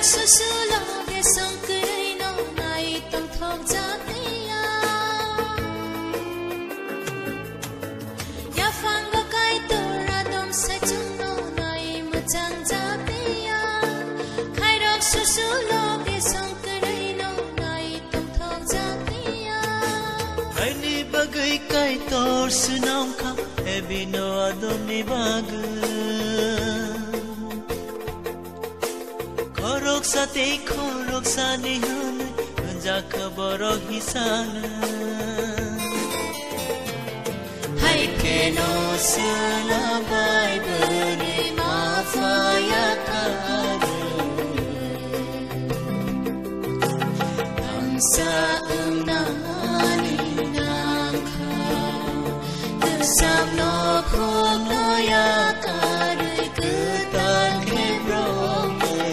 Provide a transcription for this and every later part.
susulog esong kurino nai tong thok jatiya ya fango kai tora dom sachung no nai machang jatiya khairok susulog esong kurino nai tong thok jatiya Aini bagai kai tor sunam kha ebino adom ni bag Korok sa ni hun Ganja kaborok hisana Hai keno selabai beri mafaya kadu Amsa unani nangka Kesam no kong no ya kadu Ketan kebrong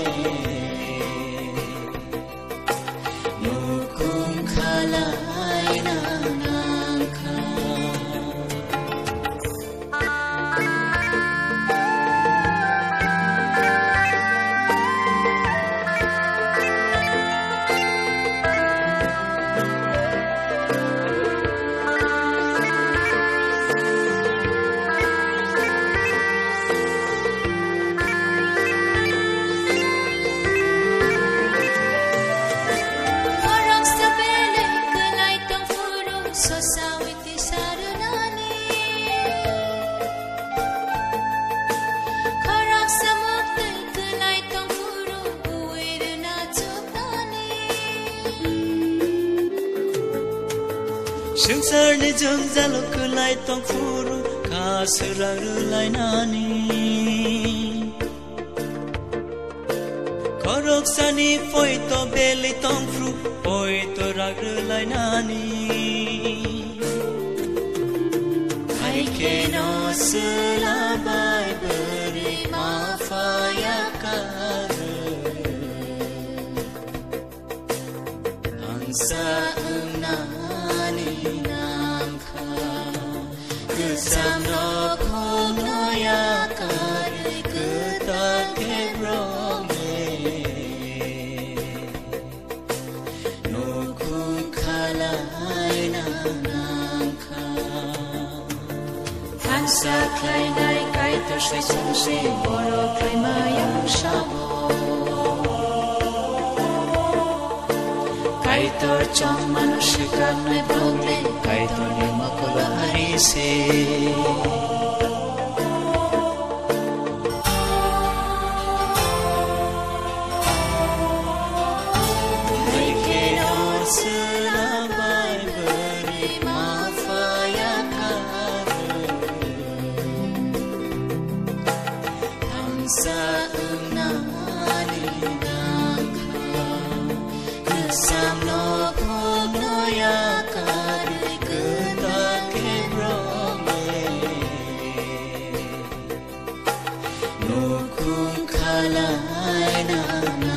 Sengsar ni jengzalo kelai tong furu kaseraru lai nani Korok sani foi to beli tong fru foi to ragu lai nani Hai keno selabai beri mafaya kadu Angsa Kesam no kong no ya kari ketak kebrong No kung kalay na nangka Hansa klay nai kay to shay sungsay Boro klay mayang shabo Kaitor chong manushikar nai progle Kaitor ni makola harise Hai keno selabai beri mafaya kadu Angsa unani nangka Kesam no kong no ya kari ketak kebrong No kung kalay na